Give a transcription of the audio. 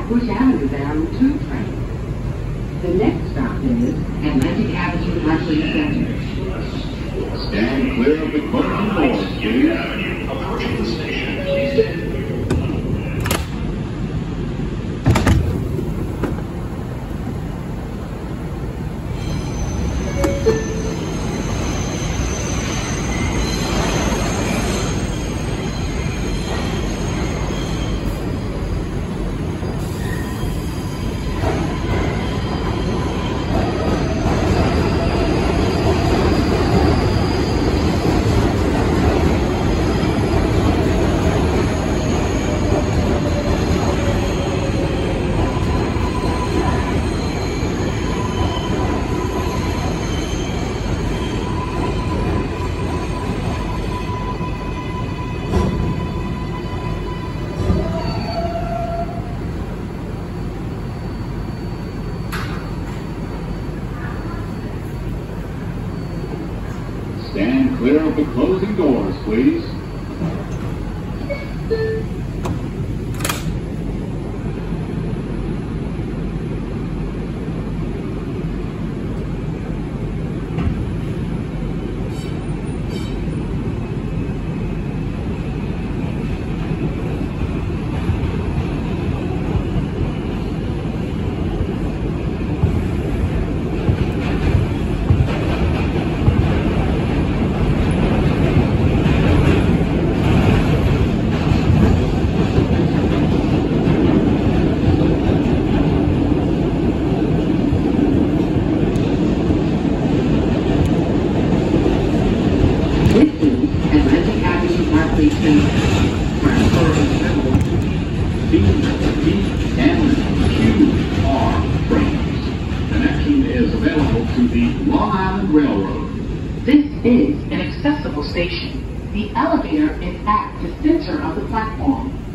Bush Avenue bound 2 train. The next stop is Atlantic Avenue Marshall Center. Stand clear of the closing doors, please. Approaching the station, please stand. Stand clear of the closing doors, please. Atlantic Avenue Marshall Center. B, and Q are trains. Connection is available to the Long Island Railroad. This is an accessible station. The elevator is at the center of the platform.